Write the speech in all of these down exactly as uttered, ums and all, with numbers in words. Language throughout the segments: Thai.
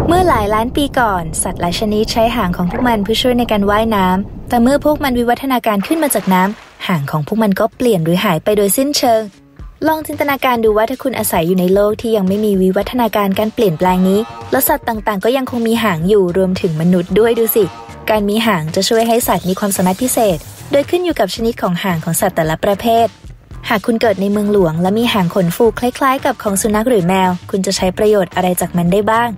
เมื่อหลายล้านปีก่อนสัตว์หลายชนิดใช้หางของพวกมันเพื่อช่วยในการว่ายน้ำแต่เมื่อพวกมันวิวัฒนาการขึ้นมาจากน้ำหางของพวกมันก็เปลี่ยนหรือหายไปโดยสิ้นเชิงลองจินตนาการดูว่าถ้าคุณอาศัยอยู่ในโลกที่ยังไม่มีวิวัฒนาการการเปลี่ยนแปลงนี้แล้วสัตว์ต่างๆก็ยังคงมีหางอยู่รวมถึงมนุษย์ด้วยดูสิการมีหางจะช่วยให้สัตว์มีความสามารถพิเศษโดยขึ้นอยู่กับชนิดของหางของสัตว์แต่ละประเภทหากคุณเกิดในเมืองหลวงและมีหางขนฟูคล้ายๆกับของสุนัขหรือแมวคุณจะใช้ประโยชน์อะไรจากมันได้บ้าง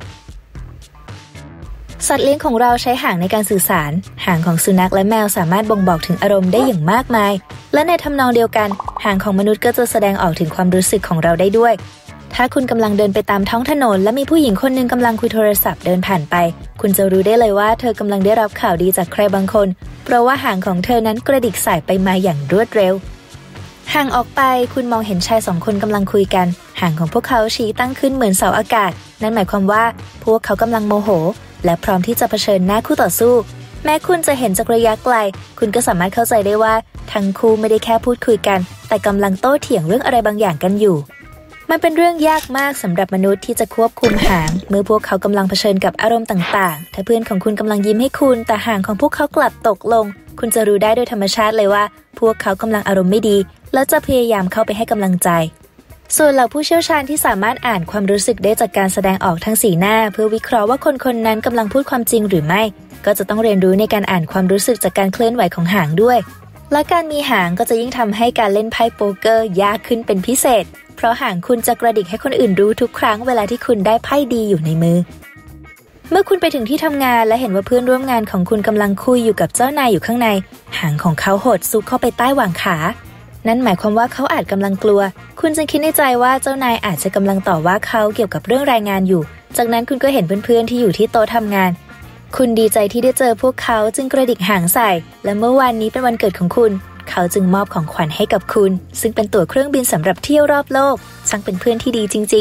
สัตว์เลี้ยงของเราใช้หางในการสื่อสารหางของสุนัขและแมวสามารถบ่งบอกถึงอารมณ์ได้อย่างมากมายและในทำนองเดียวกันหางของมนุษย์ก็จะแสดงออกถึงความรู้สึกของเราได้ด้วยถ้าคุณกำลังเดินไปตามท้องถนนและมีผู้หญิงคนหนึ่งกำลังคุยโทรศัพท์เดินผ่านไปคุณจะรู้ได้เลยว่าเธอกำลังได้รับข่าวดีจากใครบางคนเพราะว่าหางของเธอนั้นกระดิกสายไปมาอย่างรวดเร็วห่างออกไปคุณมองเห็นชายสองคนกำลังคุยกันหางของพวกเขาชี้ตั้งขึ้นเหมือนเสาอากาศนั่นหมายความว่าพวกเขากำลังโมโหและพร้อมที่จะเผชิญหน้าคู่ต่อสู้แม้คุณจะเห็นจากระยะไกลคุณก็สามารถเข้าใจได้ว่าทั้งคู่ไม่ได้แค่พูดคุยกันแต่กำลังโต้เถียงเรื่องอะไรบางอย่างกันอยู่มันเป็นเรื่องยากมากสำหรับมนุษย์ที่จะควบคุมหางเมื่อพวกเขากำลังเผชิญกับอารมณ์ต่างๆถ้าเพื่อนของคุณกำลังยิ้มให้คุณแต่หางของพวกเขากลับตกลงคุณจะรู้ได้โดยธรรมชาติเลยว่าพวกเขากำลังอารมณ์ไม่ดีและจะพยายามเข้าไปให้กำลังใจส่วนเหล่าผู้เชี่ยวชาญที่สามารถอ่านความรู้สึกได้จากการแสดงออกทั้งสีหน้าเพื่อวิเคราะห์ว่าคนคนนั้นกำลังพูดความจริงหรือไม่ก็จะต้องเรียนรู้ในการอ่านความรู้สึกจากการเคลื่อนไหวของหางด้วยและการมีหางก็จะยิ่งทำให้การเล่นไพ่โป๊กเกอร์ยากขึ้นเป็นพิเศษเพราะหางคุณจะกระดิกให้คนอื่นรู้ทุกครั้งเวลาที่คุณได้ไพ่ดีอยู่ในมือเมื่อคุณไปถึงที่ทำงานและเห็นว่าเพื่อนร่วมงานของคุณกำลังคุยอยู่กับเจ้านายอยู่ข้างในหางของเขาหดซุกเข้าไปใต้หว่างขานั่นหมายความว่าเขาอาจกำลังกลัวคุณจึงคิดในใจว่าเจ้านายอาจจะกำลังต่อว่าเขาเกี่ยวกับเรื่องรายงานอยู่จากนั้นคุณก็เห็นเพื่อนๆที่อยู่ที่โต๊ะทำงานคุณดีใจที่ได้เจอพวกเขาจึงกระดิกหางใส่และเมื่อวานนี้เป็นวันเกิดของคุณเขาจึงมอบของขวัญให้กับคุณซึ่งเป็นตั๋วเครื่องบินสำหรับเที่ยวรอบโลกช่างเป็นเพื่อนที่ดีจริง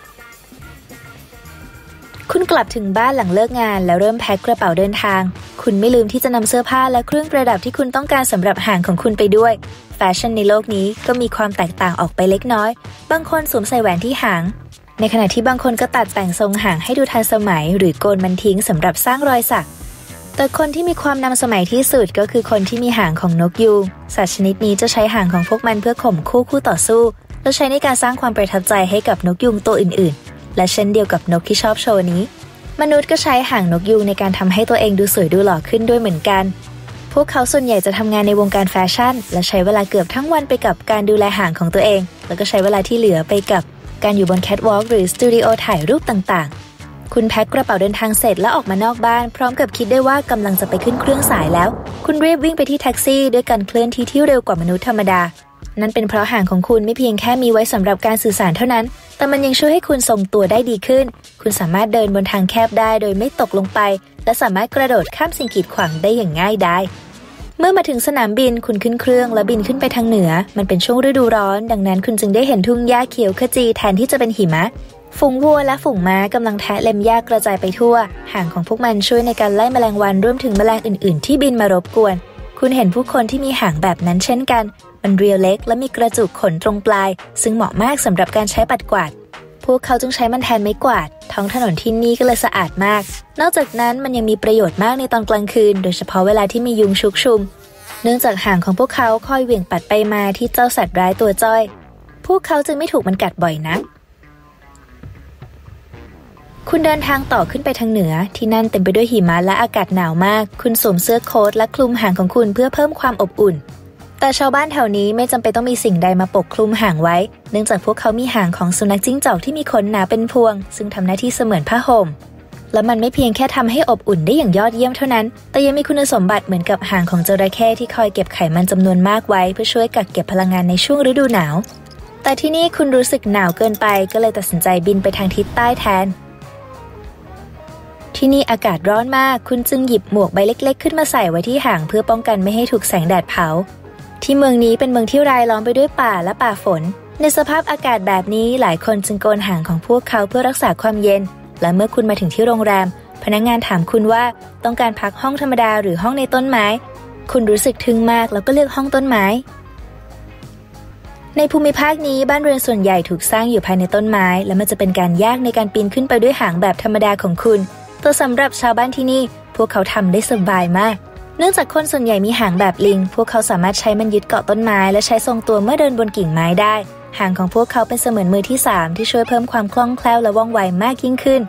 ๆคุณกลับถึงบ้านหลังเลิกงานแล้วเริ่มแพ็คกระเป๋าเดินทางคุณไม่ลืมที่จะนำเสื้อผ้าและเครื่องประดับที่คุณต้องการสำหรับหางของคุณไปด้วยแฟชั่นในโลกนี้ก็มีความแตกต่างออกไปเล็กน้อยบางคนสวมใส่แหวนที่หางในขณะที่บางคนก็ตัดแต่งทรงหางให้ดูทันสมัยหรือโกนมันทิ้งสำหรับสร้างรอยสักแต่คนที่มีความนำสมัยที่สุดก็คือคนที่มีหางของนกยูงสัตว์ชนิดนี้จะใช้หางของพวกมันเพื่อข่มคู่คู่ต่อสู้และใช้ในการสร้างความประทับใจให้กับนกยูงตัวอื่นๆและเช่นเดียวกับนกที่ชอบโชว์นี้มนุษย์ก็ใช้หางนกยูงในการทำให้ตัวเองดูสวยดูหล่อขึ้นด้วยเหมือนกันพวกเขาส่วนใหญ่จะทำงานในวงการแฟชั่นและใช้เวลาเกือบทั้งวันไปกับการดูแลหางของตัวเองแล้วก็ใช้เวลาที่เหลือไปกับการอยู่บนแคทวอล์กหรือสตูดิโอถ่ายรูปต่างๆคุณแพ็คกระเป๋าเดินทางเสร็จแล้วออกมานอกบ้านพร้อมกับคิดได้ว่ากำลังจะไปขึ้นเครื่องสายแล้วคุณรีบวิ่งไปที่แท็กซี่ด้วยการเคลื่อนที่ที่เร็วกว่ามนุษย์ธรรมดานั่นเป็นเพราะหางของคุณไม่เพียงแค่มีไว้สำหรับการสื่อสารเท่านั้นแต่มันยังช่วยให้คุณทรงตัวได้ดีขึ้นคุณสามารถเดินบนทางแคบได้โดยไม่ตกลงไปและสามารถกระโดดข้ามสิ่งกีดขวางได้อย่างง่ายดายเมื่อมาถึงสนามบินคุณขึ้นเครื่องและบินขึ้นไปทางเหนือมันเป็นช่วงฤดูร้อนดังนั้นคุณจึงได้เห็นทุ่งหญ้าเขียวขจีแทนที่จะเป็นหิมะฝูงวัวและฝูงม้ากำลังแทะเล็มหญ้ากระจายไปทั่วหางของพวกมันช่วยในการไล่แมลงวันรวมถึงแมลงอื่นๆที่บินมารบกวนคุณเห็นผู้คนที่มีหางแบบนั้นเช่นกันมันเรียวเล็กและมีกระจุกขนตรงปลายซึ่งเหมาะมากสำหรับการใช้ปัดกวาดพวกเขาจึงใช้มันแทนไม้กวาดท้องถนนที่นี่ก็เลยสะอาดมากนอกจากนั้นมันยังมีประโยชน์มากในตอนกลางคืนโดยเฉพาะเวลาที่มียุงชุกชุมเนื่องจากหางของพวกเขาคอยเหวี่ยงปัดไปมาที่เจ้าสัตว์ร้ายตัวจ้อยพวกเขาจึงไม่ถูกมันกัดบ่อยนักคุณเดินทางต่อขึ้นไปทางเหนือที่นั่นเต็มไปด้วยหิมะและอากาศหนาวมากคุณสวมเสื้อโค้ทและคลุมหางของคุณเพื่อเพิ่มความอบอุ่นแต่ชาวบ้านแถวนี้ไม่จำเป็นต้องมีสิ่งใดมาปกคลุมหางไว้เนื่องจากพวกเขามีหางของสุนัขจิ้งจอกที่มีขนหนาเป็นพวงซึ่งทำหน้าที่เสมือนผ้าห่มและมันไม่เพียงแค่ทำให้อบอุ่นได้อย่างยอดเยี่ยมเท่านั้นแต่ยังมีคุณสมบัติเหมือนกับหางของจระเข้ที่คอยเก็บไขมันจำนวนมากไว้เพื่อช่วยกักเก็บพลังงานในช่วงฤดูหนาวแต่ที่นี่คุณรู้สึกหนาวเกินไปก็เลยตัดสินใจบินไปทางทิศใต้แทนที่นี่อากาศร้อนมากคุณจึงหยิบหมวกใบเล็กๆขึ้นมาใส่ไว้ที่หางเพื่อป้องกันไม่ให้ถูกแสงแดดเผาที่เมืองนี้เป็นเมืองที่รายล้อมไปด้วยป่าและป่าฝนในสภาพอากาศแบบนี้หลายคนจึงโกนหางของพวกเขาเพื่อรักษาความเย็นและเมื่อคุณมาถึงที่โรงแรมพนักงานถามคุณว่าต้องการพักห้องธรรมดาหรือห้องในต้นไม้คุณรู้สึกทึ่งมากแล้วก็เลือกห้องต้นไม้ในภูมิภาคนี้บ้านเรือนส่วนใหญ่ถูกสร้างอยู่ภายในต้นไม้และมันจะเป็นการยากในการปีนขึ้นไปด้วยหางแบบธรรมดาของคุณแต่สำหรับชาวบ้านที่นี่พวกเขาทำได้สบายมากเนื่องจากคนส่วนใหญ่มีหางแบบลิงพวกเขาสามารถใช้มันยึดเกาะต้นไม้และใช้ทรงตัวเมื่อเดินบนกิ่งไม้ได้หางของพวกเขาเป็นเสมือนมือที่สามที่ช่วยเพิ่มความคล่องแคล่วและว่องไวมากยิ่งขึ้น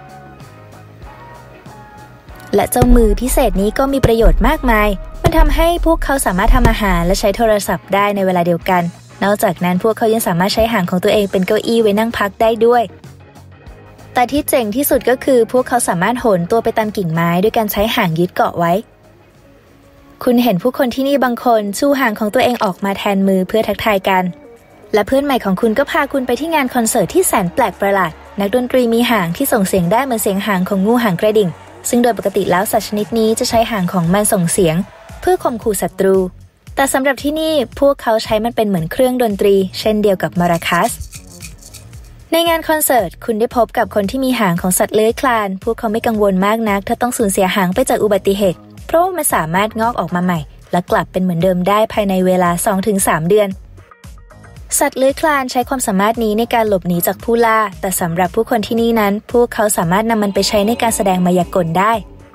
และเจ้ามือพิเศษนี้ก็มีประโยชน์มากมายมันทำให้พวกเขาสามารถทำอาหารและใช้โทรศัพท์ได้ในเวลาเดียวกันนอกจากนั้นพวกเขายังสามารถใช้หางของตัวเองเป็นเก้าอี้ไว้นั่งพักได้ด้วยแต่ที่เจ๋งที่สุดก็คือพวกเขาสามารถโหนตัวไปตามกิ่งไม้ด้วยการใช้หางยึดเกาะไว้คุณเห็นผู้คนที่นี่บางคนชูหางของตัวเองออกมาแทนมือเพื่อทักทายกันและเพื่อนใหม่ของคุณก็พาคุณไปที่งานคอนเสิร์ตที่แสนแปลกประหลาดนักดนตรีมีหางที่ส่งเสียงได้เหมือนเสียงหางของงูหางกระดิ่งซึ่งโดยปกติแล้วสัตว์ชนิดนี้จะใช้หางของมันส่งเสียงเพื่อข่มขู่ศัตรูแต่สำหรับที่นี่พวกเขาใช้มันเป็นเหมือนเครื่องดนตรีเช่นเดียวกับมาราคัสในงานคอนเสิร์ตคุณได้พบกับคนที่มีหางของสัตว์เลื้อยคลานพวกเขาไม่กังวลมากนักถ้าต้องสูญเสียหางไปจากอุบัติเหตุเพราะว่ามันสามารถงอกออกมาใหม่และกลับเป็นเหมือนเดิมได้ภายในเวลา สองถึงสาม เดือนสัตว์เลื้อยคลานใช้ความสามารถนี้ในการหลบหนีจากผู้ล่าแต่สำหรับผู้คนที่นี่นั้นพวกเขาสามารถนำมันไปใช้ในการแสดงมายากลได้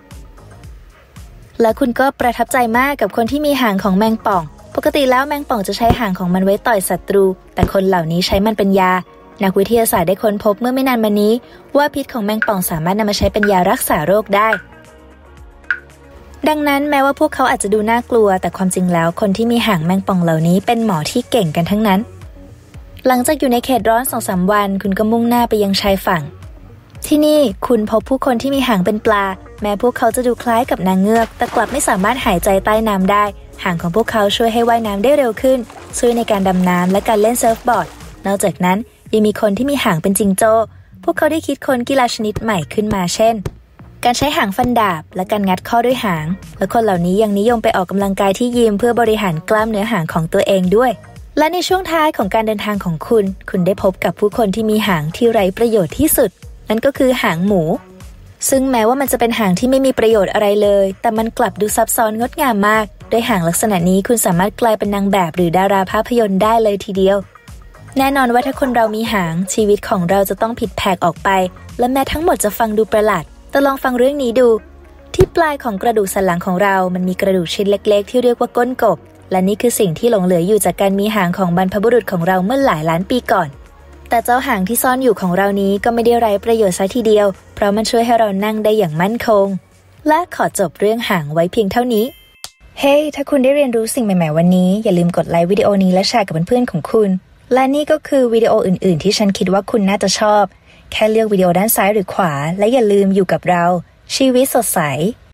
และคุณก็ประทับใจมากกับคนที่มีหางของแมงป่องปกติแล้วแมงป่องจะใช้หางของมันไว้ต่อยศัตรูแต่คนเหล่านี้ใช้มันเป็นยานักวิทยาศาสตร์ได้ค้นพบเมื่อไม่นานมานี้ว่าพิษของแมงป่องสามารถนำมาใช้เป็นยารักษาโรคได้ดังนั้นแม้ว่าพวกเขาอาจจะดูน่ากลัวแต่ความจริงแล้วคนที่มีหางแมงป่องเหล่านี้เป็นหมอที่เก่งกันทั้งนั้นหลังจากอยู่ในเขตร้อน สองถึงสาม วันคุณก็มุ่งหน้าไปยังชายฝั่งที่นี่คุณพบผู้คนที่มีหางเป็นปลาแม้พวกเขาจะดูคล้ายกับนางเงือกแต่กลับไม่สามารถหายใจใต้น้ำได้หางของพวกเขาช่วยให้ว่ายน้ำได้เร็วขึ้นช่วยในการดำน้ำและการเล่นเซิร์ฟบอร์ดนอกจากนั้นยังมีคนที่มีหางเป็นจิงโจ้พวกเขาได้คิดค้นกีฬาชนิดใหม่ขึ้นมาเช่นการใช้หางฟันดาบและการงัดข้อด้วยหางและคนเหล่านี้ยังนิยมไปออกกำลังกายที่ยิมเพื่อบริหารกล้ามเนื้อหางของตัวเองด้วยและในช่วงท้ายของการเดินทางของคุณคุณได้พบกับผู้คนที่มีหางที่ไร้ประโยชน์ที่สุดนั่นก็คือหางหมูซึ่งแม้ว่ามันจะเป็นหางที่ไม่มีประโยชน์อะไรเลยแต่มันกลับดูซับซ้อนงดงามมากด้วยหางลักษณะนี้คุณสามารถกลายเป็นนางแบบหรือดาราภาพยนตร์ได้เลยทีเดียวแน่นอนว่าถ้าคนเรามีหางชีวิตของเราจะต้องผิดแผกออกไปและแม้ทั้งหมดจะฟังดูประหลาดแต่ลองฟังเรื่องนี้ดูที่ปลายของกระดูกสันหลังของเรามันมีกระดูกชิ้นเล็กๆที่เรียกว่าก้นกบและนี่คือสิ่งที่หลงเหลืออยู่จากการมีหางของบรรพบุรุษของเราเมื่อหลายล้านปีก่อนแต่เจ้าหางที่ซ่อนอยู่ของเรานี้ก็ไม่ได้ไร้ประโยชน์ซะทีเดียวเพราะมันช่วยให้เรานั่งได้อย่างมั่นคงและขอจบเรื่องหางไว้เพียงเท่านี้เฮ้ hey, ถ้าคุณได้เรียนรู้สิ่งใหม่ๆวันนี้อย่าลืมกดไลค์วิดีโอนี้และแชร์กับเพื่อนๆของคุณและนี่ก็คือวิดีโออื่นๆที่ฉันคิดว่าคุณน่าจะชอบแค่เลือกวิดีโอด้านซ้ายหรือขวาและอย่าลืมอยู่กับเราชีวิตสดใส